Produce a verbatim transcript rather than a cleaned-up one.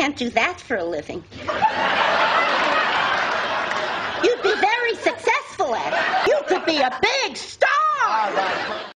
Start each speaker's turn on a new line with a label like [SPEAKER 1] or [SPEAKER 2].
[SPEAKER 1] can't do that for a living. You'd be very successful at it. You could be a big star.